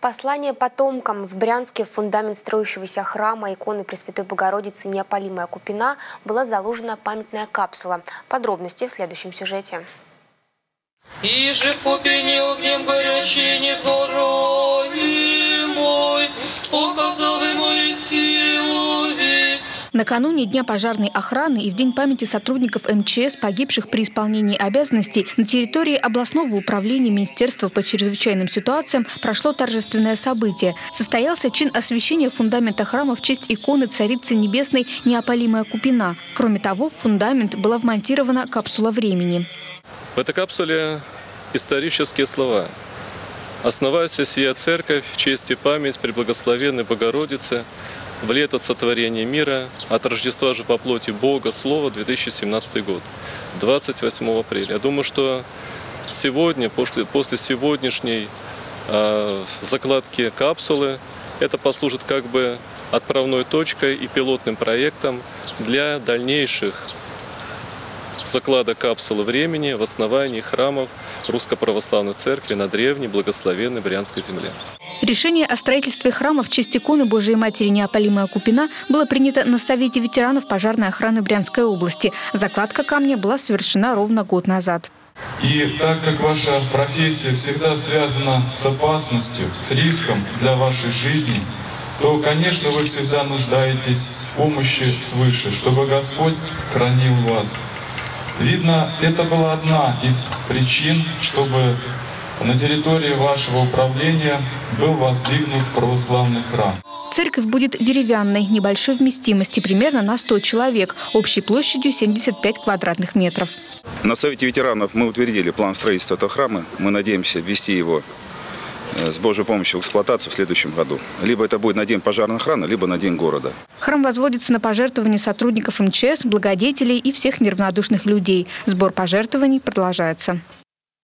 Послание потомкам. В Брянске в фундамент строящегося храма иконы Пресвятой Богородицы Неопалимая Купина была заложена памятная капсула. Подробности в следующем сюжете. И же в купине огнем горящий не сгорой мой, указывай мои силы. Накануне Дня пожарной охраны и в День памяти сотрудников МЧС, погибших при исполнении обязанностей, на территории областного управления Министерства по чрезвычайным ситуациям прошло торжественное событие. Состоялся чин освящения фундамента храма в честь иконы Царицы Небесной Неопалимая Купина. Кроме того, в фундамент была вмонтирована капсула времени. В этой капсуле исторические слова. «Основайся сия церковь в честь и память Преблагословенной Богородицы, в лето сотворения мира, от Рождества же по плоти Бога, Слова, 2017 год, 28 апреля». Я думаю, что сегодня, после сегодняшней закладки капсулы, это послужит как бы отправной точкой и пилотным проектом для дальнейших закладок капсулы времени в основании храмов Русской Православной Церкви на древней благословенной Брянской земле. Решение о строительстве храма в честь иконы Божией Матери Неопалимая Купина было принято на Совете ветеранов пожарной охраны Брянской области. Закладка камня была совершена ровно год назад. И так как ваша профессия всегда связана с опасностью, с риском для вашей жизни, то, конечно, вы всегда нуждаетесь в помощи свыше, чтобы Господь хранил вас. Видно, это была одна из причин, чтобы на территории вашего управления был воздвигнут православный храм. Церковь будет деревянной, небольшой вместимости, примерно на 100 человек, общей площадью 75 квадратных метров. На Совете ветеранов мы утвердили план строительства этого храма. Мы надеемся ввести его с Божьей помощью в эксплуатацию в следующем году. Либо это будет на День пожарной охраны, либо на День города. Храм возводится на пожертвования сотрудников МЧС, благодетелей и всех неравнодушных людей. Сбор пожертвований продолжается.